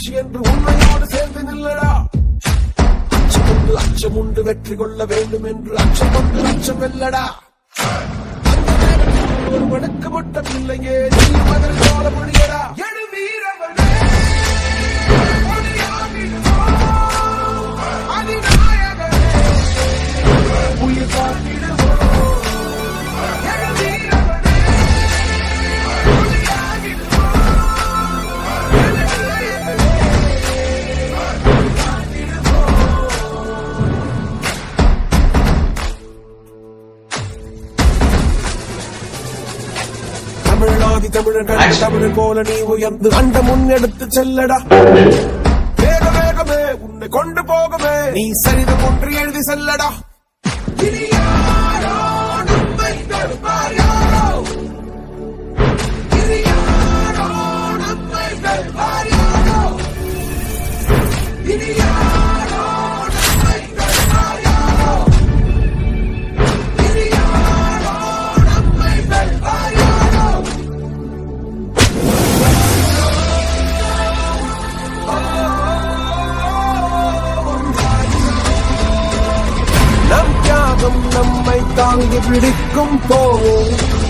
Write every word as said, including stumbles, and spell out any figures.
வெற்றி என்று உண்மையோடு சேர்ந்து நில்லடா. அச்சமுண்டு அச்சமுண்டு வெற்றி கொள்ள வேண்டும் என்று அச்சம் கொண்டு அச்சம் வெல்லடா. அந்த நேரத்தில் ஒரு வணக்கப்பட்ட பிள்ளையே நீ மகன் போல முடியடா. எழு வீரவனே அதிநாயகனே உயிர் காத்திடுவோம். எழு வீரவனே தமிழாதி தமிழன் கண்ட தமிழன் போல நீ உயர்ந்து அண்ட முன்னெடுத்து செல்லடா. வேக வேகமே உன்னை கொண்டு போகவே நீ சரிதம் ஒன்று எழுதி செல்லடா. இனியாரோ நம்மை வெல்வார் யாரோ, இனியாரோ நம்மை வெல்வார் யாரோ, இனியாரோ நம்மை வெல்வார் யாரோ, இனியாரோ நம்மை வெல்வார் யாரோ. நம் தியாகம் நம்மை தாங்கி பிடிக்கும் போவோம்.